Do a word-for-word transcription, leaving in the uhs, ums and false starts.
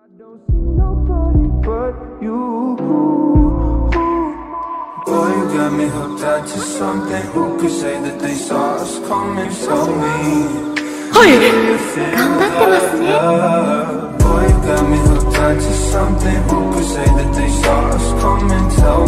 Don't see nobody but you. Boy, you got me hooked on to something. Who could say that they saw us coming? Tell me. Hey, 頑張ってますね。 Boy, you got me hooked on to something. Who could say that they saw us coming? Tell